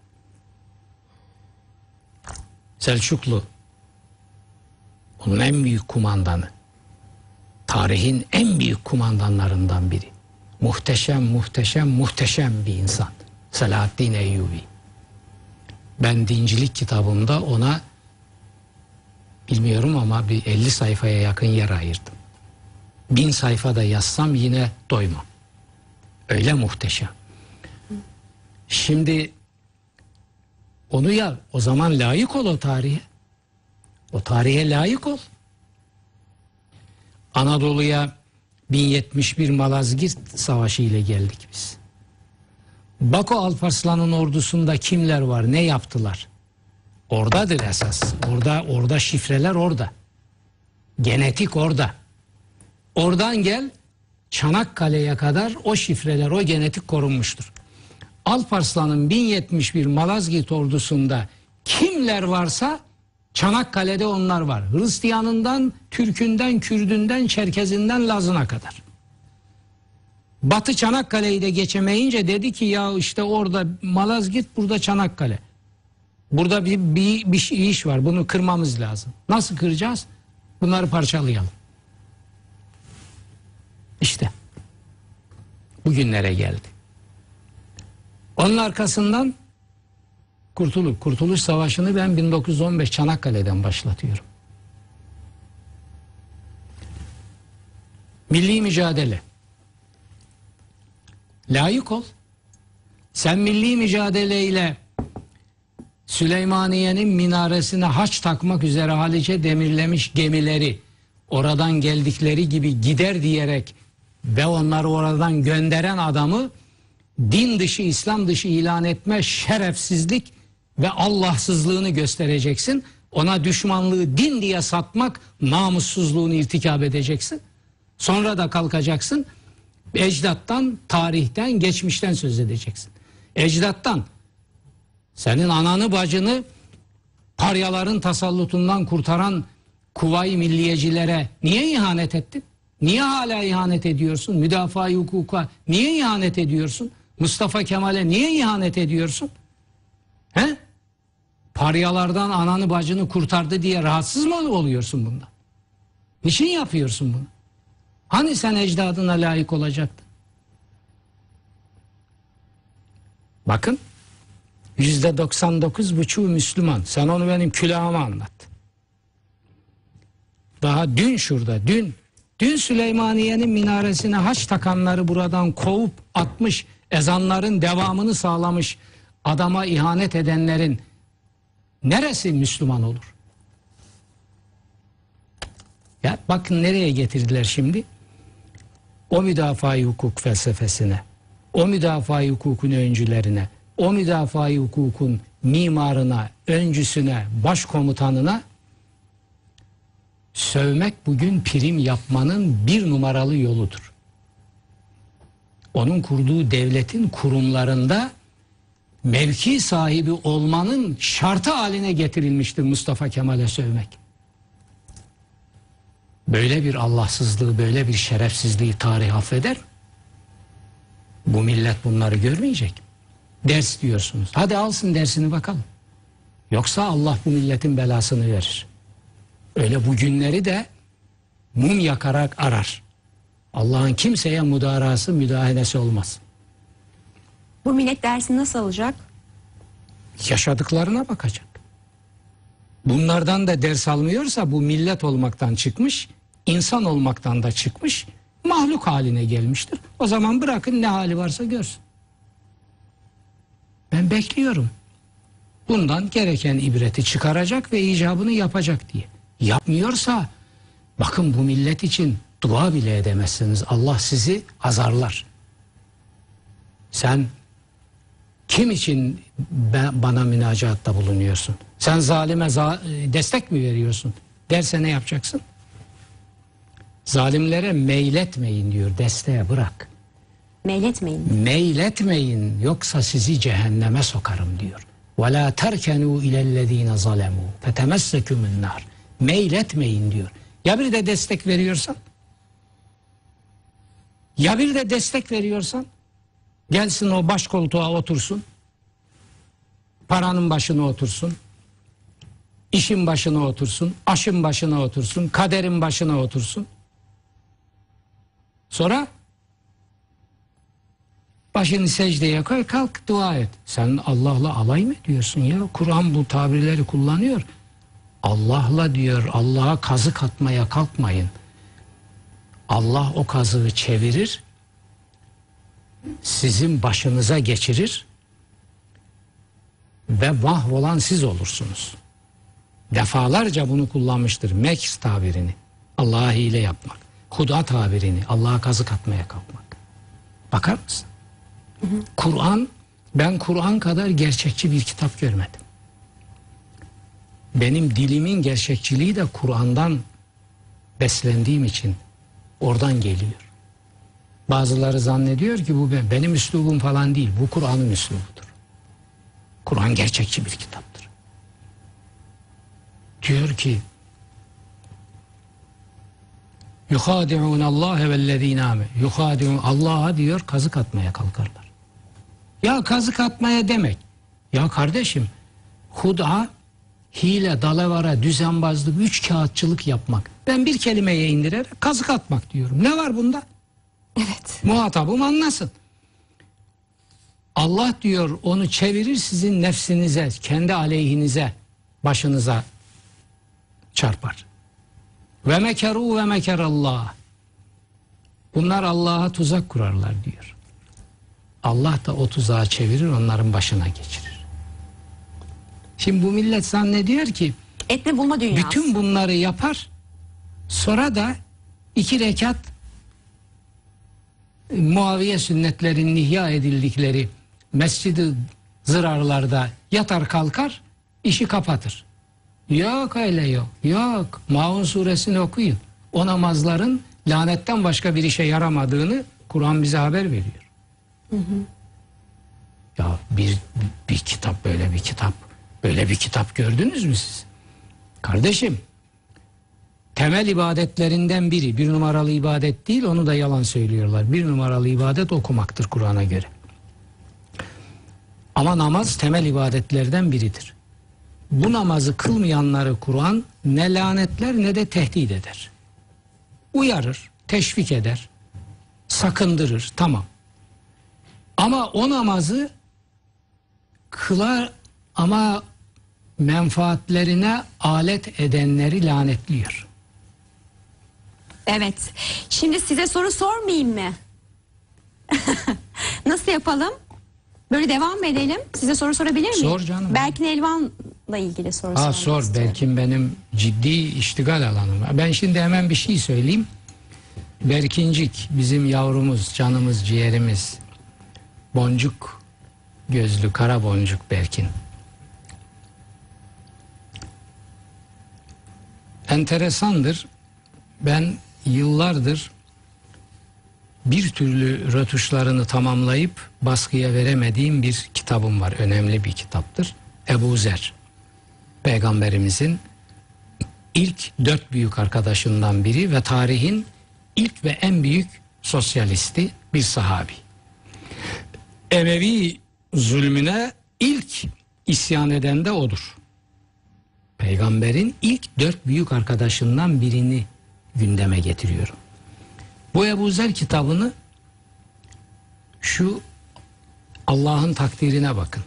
Speaker 2: Selçuklu. Onun en büyük kumandanı. Tarihin en büyük kumandanlarından biri. Muhteşem bir insan. Selahaddin Eyyubi. Ben dincilik kitabımda ona, bilmiyorum ama bir 50 sayfaya yakın yer ayırdım. 1000 sayfada yazsam yine doymam. Öyle muhteşem. Şimdi onu ya, o zaman layık ol o tarihe. O tarihe layık ol. Anadolu'ya 1071 Malazgirt Savaşı ile geldik biz. Bak o Alparslan'ın ordusunda kimler var, ne yaptılar? Oradadır esas. Orada şifreler orada. Genetik orada. Oradan gel Çanakkale'ye kadar o şifreler, o genetik korunmuştur. Alparslan'ın 1071 Malazgirt ordusunda kimler varsa Çanakkale'de onlar var. Hristiyanından, Türkünden, Kürdünden, Çerkezinden, Lazına kadar. Batı Çanakkale'yi de geçemeyince dedi ki ya işte orada Malazgirt, burada Çanakkale. Burada bir iş var, bunu kırmamız lazım. Nasıl kıracağız? Bunları parçalayalım. İşte bugünlere geldi. Onun arkasından Kurtuluş Savaşı'nı ben 1915 Çanakkale'den başlatıyorum. Milli mücadele. Layık ol. Sen milli mücadeleyle Süleymaniye'nin minaresine haç takmak üzere Haliç'e demirlemiş gemileri oradan geldikleri gibi gider diyerek ve onları oradan gönderen adamı din dışı, İslam dışı ilan etme şerefsizlik ve Allahsızlığını göstereceksin. Ona düşmanlığı din diye satmak namussuzluğunu irtikap edeceksin. Sonra da kalkacaksın, ecdattan, tarihten, geçmişten söz edeceksin. Ecdattan, senin ananı bacını paryaların tasallutundan kurtaran Kuvayi Milliyecilere niye ihanet ettin? Niye hala ihanet ediyorsun? Müdafaa-i hukuka niye ihanet ediyorsun? Mustafa Kemal'e niye ihanet ediyorsun? He? Paryalardan ananı bacını kurtardı diye rahatsız mı oluyorsun bundan? Niçin yapıyorsun bunu? Hani sen ecdadına layık olacaktın? Bakın, %99,5 Müslüman. Sen onu benim külahıma anlat. Daha dün şurada, dün Süleymaniye'nin minaresine haç takanları buradan kovup atmış, ezanların devamını sağlamış adama ihanet edenlerin neresi Müslüman olur? Ya bakın nereye getirdiler şimdi? O müdafaa-i hukuk felsefesine, o müdafaa-i hukukun öncülerine, o müdafaa-i hukukun mimarına, öncüsüne, başkomutanına sövmek bugün prim yapmanın bir numaralı yoludur. Onun kurduğu devletin kurumlarında mevki sahibi olmanın şartı haline getirilmiştir Mustafa Kemal'e sövmek. Böyle bir Allahsızlığı, böyle bir şerefsizliği tarih affeder mi? Bu millet bunları görmeyecek. Ders diyorsunuz. Hadi alsın dersini bakalım. Yoksa Allah bu milletin belasını verir. Öyle bu günleri de mum yakarak arar. Allah'ın kimseye müdarası, müdahalesi olmaz.
Speaker 1: Bu millet dersini nasıl alacak?
Speaker 2: Yaşadıklarına bakacak. Bunlardan da ders almıyorsa bu millet olmaktan çıkmış, insan olmaktan da çıkmış, mahluk haline gelmiştir. O zaman bırakın ne hali varsa görsün. Ben bekliyorum. bundan gereken ibreti çıkaracak ve icabını yapacak diye. Yapmıyorsa bakın bu millet için dua bile edemezsiniz. Allah sizi azarlar. Sen kim için bana münacatta bulunuyorsun? Sen zalime destek mi veriyorsun? Derse ne yapacaksın? Zalimlere meyletmeyin diyor, desteğe bırak.
Speaker 1: Meyletmeyin.
Speaker 2: Meyletmeyin yoksa sizi cehenneme sokarım diyor. وَلَا تَرْكَنُوا اِلَى الَّذ۪ينَ ظَلَمُوا فَتَمَسَّكُمُ النَّارِ. Meyletmeyin diyor. Ya bir de destek veriyorsan? Ya bir de destek veriyorsan? Gelsin o baş koltuğa otursun. Paranın başına otursun. İşin başına otursun. Aşın başına otursun. Kaderin başına otursun. Sonra başını secdeye koy, kalk dua et. Sen Allah'la alay mı ediyorsun ya? Kur'an bu tabirleri kullanıyor. Allah'la diyor, Allah'a kazık atmaya kalkmayın. Allah o kazığı çevirir, sizin başınıza geçirir ve mahvolan siz olursunuz. Defalarca bunu kullanmıştır. Meks tabirini, Allah'a hile yapmak. Huda tabirini, Allah'a kazık atmaya kalkmak. Bakar mısın? Kur'an, ben Kur'an kadar gerçekçi bir kitap görmedim. Benim dilimin gerçekçiliği de Kur'an'dan beslendiğim için oradan geliyor. Bazıları zannediyor ki bu benim üslubum falan değil. Bu Kur'an'ın üslubudur. Kur'an gerçekçi bir kitaptır. Diyor ki yuhadi'un Allah vellezîne âme. Yuhadi'un Allah'a diyor kazık atmaya kalkarlar. Ya kazık atmaya demek. Ya kardeşim, huda, hile, dalavara, düzenbazlık, üç kağıtçılık yapmak. Ben bir kelimeye indirerek kazık atmak diyorum. Ne var bunda?
Speaker 1: Evet.
Speaker 2: Muhatabım anlasın. Allah diyor onu çevirir sizin nefsinize, kendi aleyhinize, başınıza çarpar. Ve mekeru ve mekerallah. Bunlar Allah'a tuzak kurarlar diyor. Allah da o tuzağı çevirir, onların başına geçirir. Şimdi bu millet zannediyor ki
Speaker 1: etme bulma dünyası.
Speaker 2: bütün bunları yapar, sonra da 2 rekat Muaviye sünnetlerinin ihya edildikleri Mescid-i Zırarlarda yatar kalkar, işi kapatır. Yok öyle yok. Yok. Maun suresini okuyun. O namazların lanetten başka bir işe yaramadığını Kur'an bize haber veriyor. Hı hı. Ya bir kitap, böyle bir kitap gördünüz mü siz? Kardeşim, temel ibadetlerinden biri, 1 numaralı ibadet değil, onu da yalan söylüyorlar. 1 numaralı ibadet okumaktır Kur'an'a göre. Ama namaz temel ibadetlerden biridir. Bu namazı kılmayanları Kur'an ne lanetler ne de tehdit eder. Uyarır, teşvik eder, sakındırır, tamam. Ama o namazı kılar ama menfaatlerine alet edenleri lanetliyor.
Speaker 1: Evet. Şimdi size soru sormayayım mı? Nasıl yapalım? Böyle devam mı edelim? Size soru sorabilir miyim?
Speaker 2: Sor canım.
Speaker 1: Berkin Elvan'la ilgili soru sormak
Speaker 2: Sor.
Speaker 1: istiyorum.
Speaker 2: Berkin benim ciddi iştigal alanım. Ben şimdi hemen bir şey söyleyeyim. Berkincik bizim yavrumuz, canımız, ciğerimiz. Boncuk gözlü, kara boncuk Berkin. Enteresandır. Ben yıllardır bir türlü rötuşlarını tamamlayıp baskıya veremediğim bir kitabım var. Önemli bir kitaptır. Ebu Zer. Peygamberimizin ilk 4 büyük arkadaşından biri ve tarihin ilk ve en büyük sosyalisti, bir sahabi. Emevi zulmüne ilk isyan eden de odur. Peygamberin ilk 4 büyük arkadaşından birini gündeme getiriyorum. Bu Ebu Zer kitabını, şu Allah'ın takdirine bakın.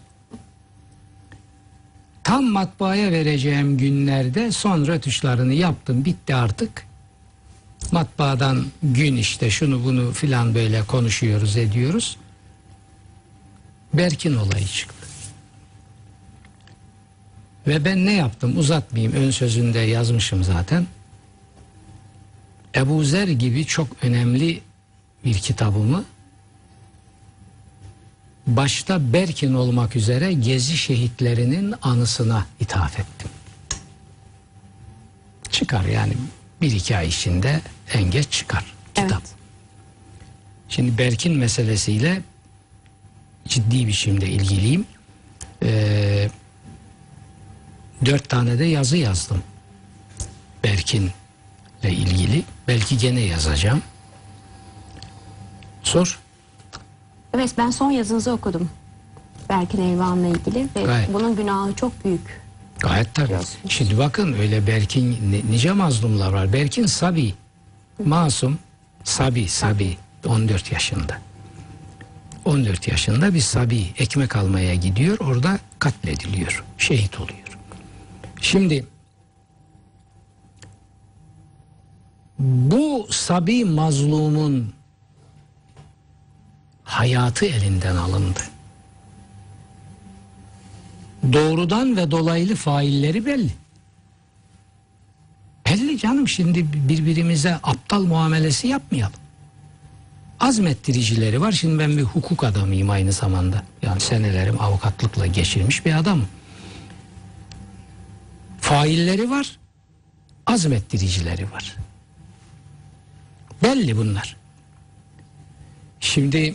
Speaker 2: Tam matbaaya vereceğim günlerde son rötuşlarını yaptım, bitti artık. Matbaadan gün işte şunu bunu filan böyle konuşuyoruz, ediyoruz. Berkin olayı çıktı. Ve ben ne yaptım? Uzatmayayım. Ön sözünde yazmışım zaten. Ebu Zer gibi çok önemli bir kitabımı başta Berkin olmak üzere Gezi şehitlerinin anısına ithaf ettim. Çıkar yani 1-2 ay içinde en geç çıkar kitap.
Speaker 1: Evet.
Speaker 2: Şimdi Berkin meselesiyle ciddi biçimde ilgiliyim. 4 tane de yazı yazdım Berkin'le ilgili. Belki gene yazacağım. Sor.
Speaker 1: Evet, ben son yazınızı okudum. Berkin Elvan'la ilgili ve
Speaker 2: Gayet.
Speaker 1: bunun günahı çok büyük.
Speaker 2: Gayet tabii.
Speaker 1: Diyorsunuz.
Speaker 2: Şimdi bakın öyle Berkin nice mazlumlar var. Berkin sabi, masum, sabi 14 yaşında. 14 yaşında bir sabi ekmek almaya gidiyor. Orada katlediliyor. Şehit oluyor. Şimdi bu sabi mazlumun hayatı elinden alındı. Doğrudan ve dolaylı failleri belli. Belli canım, şimdi birbirimize aptal muamelesi yapmayalım. Azmettiricileri var. Şimdi ben bir hukuk adamıyım aynı zamanda. Yani senelerim avukatlıkla geçirmiş bir adamım. Failleri var, azmettiricileri var. Belli bunlar. Şimdi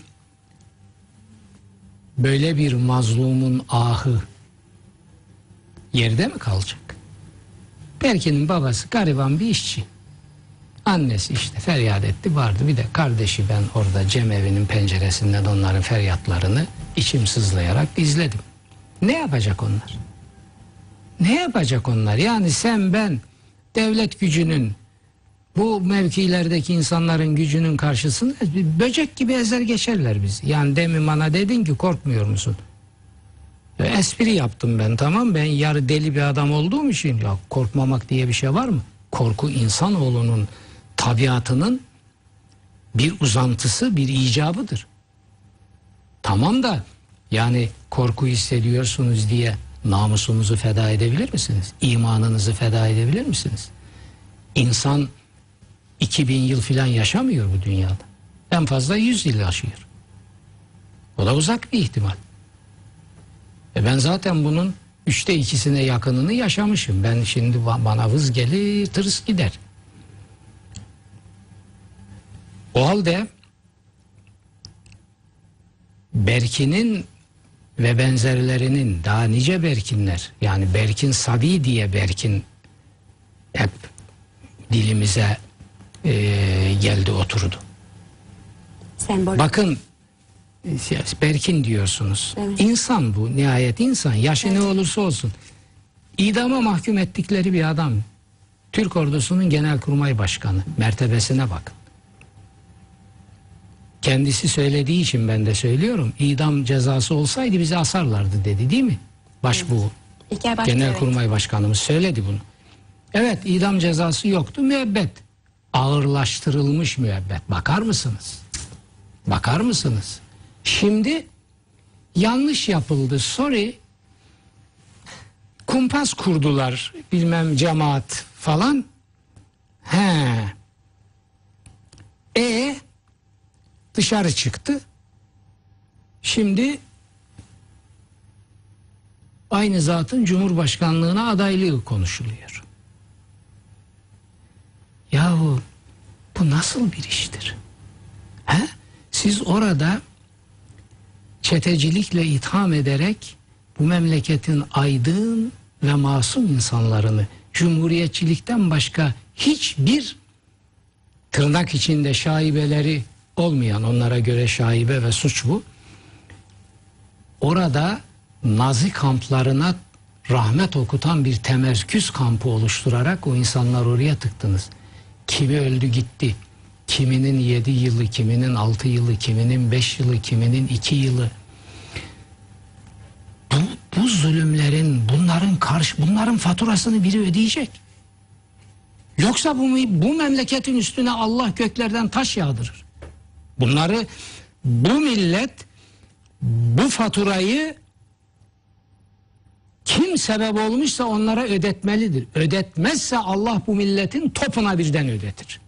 Speaker 2: böyle bir mazlumun ahı yerde mi kalacak? Berkin'in babası gariban bir işçi. Annesi işte feryat etti, vardı. Bir de kardeşi, ben orada cemevinin penceresinden onların feryatlarını içim sızlayarak izledim. Ne yapacak onlar? Ne yapacak onlar? Yani sen, ben devlet gücünün, bu mevkilerdeki insanların gücünün karşısında böcek gibi ezer geçerler bizi. Yani demin bana dedin ki korkmuyor musun? Espri yaptım ben, tamam, ben yarı deli bir adam olduğum için ya korkmamak diye bir şey var mı? Korku insanoğlunun tabiatının bir uzantısı, bir icabıdır. Tamam da yani korku hissediyorsunuz diye namusunuzu feda edebilir misiniz? İmanınızı feda edebilir misiniz? İnsan 2000 yıl filan yaşamıyor bu dünyada. En fazla 100 yıl yaşıyor. O da uzak bir ihtimal. Ben zaten bunun 3'te 2'sine yakınını yaşamışım. Ben şimdi bana vız gelir, tırs gider. O halde Berkin'in ve benzerlerinin, daha nice Berkinler, yani Berkin Sabi diye Berkin hep dilimize geldi, oturdu.
Speaker 1: Sembol.
Speaker 2: Bakın, Berkin diyorsunuz.
Speaker 1: Evet.
Speaker 2: İnsan bu, nihayet insan. Yaşı ne olursa olsun. İdama mahkum ettikleri bir adam. Türk ordusunun Genelkurmay Başkanı. Mertebesine bakın. Kendisi söylediği için ben de söylüyorum. İdam cezası olsaydı bizi asarlardı dedi, değil mi? Başbuğ.
Speaker 1: İlker Başbuğ,
Speaker 2: Genelkurmay Başkanımız söyledi bunu. Evet, idam cezası yoktu, müebbet. Ağırlaştırılmış müebbet. Bakar mısınız? Bakar mısınız? Şimdi yanlış yapıldı. Sorry. Kumpas kurdular. Bilmem cemaat falan. Dışarı çıktı. Şimdi aynı zatın Cumhurbaşkanlığına adaylığı konuşuluyor. Yahu bu nasıl bir iştir? Siz orada çetecilikle itham ederek bu memleketin aydın ve masum insanlarını, cumhuriyetçilikten başka hiçbir tırnak içinde şaibeleri olmayan, onlara göre şaibe ve suç bu, orada Nazi kamplarına rahmet okutan bir temerküz kampı oluşturarak o insanlar oraya tıktınız. Kimi öldü gitti, kiminin 7 yılı, kiminin 6 yılı, kiminin 5 yılı, kiminin 2 yılı. Bu zulümlerin, bunların faturasını biri ödeyecek. Yoksa bu memleketin üstüne Allah göklerden taş yağdırır. Bu millet bu faturayı Kim sebep olmuşsa onlara ödetmelidir. Ödetmezse Allah bu milletin topuna birden ödetir.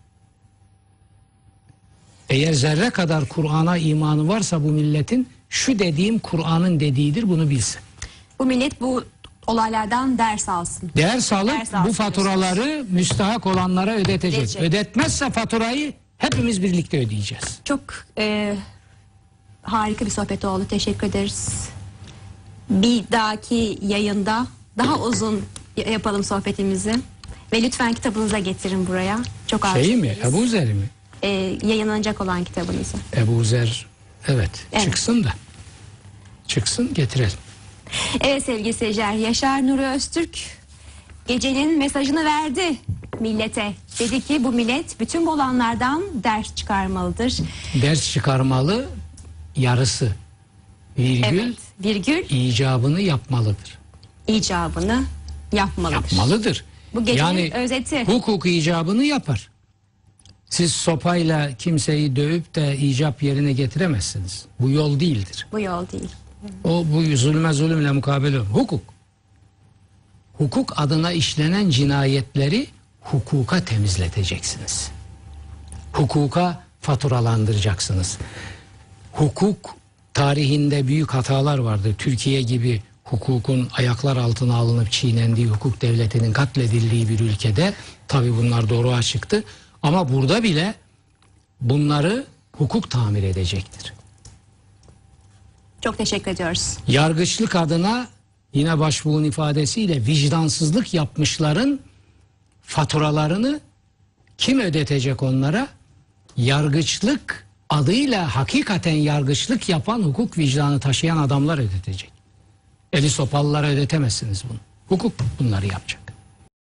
Speaker 2: Eğer zerre kadar Kur'an'a imanı varsa bu milletin, şu dediğim Kur'an'ın dediğidir, bunu bilsin.
Speaker 1: Bu millet bu olaylardan ders alsın.
Speaker 2: Ders alıp
Speaker 1: Ders alsın
Speaker 2: bu faturaları müstahak olanlara ödetecek.
Speaker 1: Ödeyecek.
Speaker 2: Ödetmezse faturayı hepimiz birlikte ödeyeceğiz.
Speaker 1: Çok harika bir sohbet oldu. Teşekkür ederiz. Bir dahaki yayında daha uzun yapalım sohbetimizi. Ve lütfen kitabınıza getirin buraya. Çok arzu
Speaker 2: Şey mi?
Speaker 1: ederiz.
Speaker 2: Ebu Zer mi?
Speaker 1: Yayınlanacak olan kitabınızı.
Speaker 2: Ebu Zer, evet,
Speaker 1: Evet.
Speaker 2: çıksın da. Çıksın, getirelim.
Speaker 1: Evet sevgili seyirciler, Yaşar Nuri Öztürk gecenin mesajını verdi millete. Dedi ki bu millet bütün bu olanlardan ders çıkarmalıdır.
Speaker 2: Ders çıkarmalı, yarısı. Virgül,
Speaker 1: Evet, virgül
Speaker 2: icabını yapmalıdır.
Speaker 1: icabını yapmalıdır.
Speaker 2: Yapmalıdır.
Speaker 1: Bu gecenin
Speaker 2: Yani
Speaker 1: özeti.
Speaker 2: hukuk icabını yapar. Siz sopayla kimseyi dövüp de icap yerine getiremezsiniz. Bu yol değildir.
Speaker 1: Bu yol değil.
Speaker 2: Bu zulme zulümle mukabele olur. Hukuk. Hukuk adına işlenen cinayetleri hukuka temizleteceksiniz. Hukuka faturalandıracaksınız. Hukuk tarihinde büyük hatalar vardır. Türkiye gibi hukukun ayaklar altına alınıp çiğnendiği, hukuk devletinin katledildiği bir ülkede tabii bunlar doğruğa çıktı. Ama burada bile bunları hukuk tamir edecektir.
Speaker 1: Çok teşekkür ediyoruz.
Speaker 2: Yargıçlık adına yine başbuğun ifadesiyle vicdansızlık yapmışların faturalarını kim ödetecek onlara? Yargıçlık adıyla hakikaten yargıçlık yapan, hukuk vicdanı taşıyan adamlar ödetecek. Eli sopalılara ödetemezsiniz bunu. Hukuk bunları yapacak.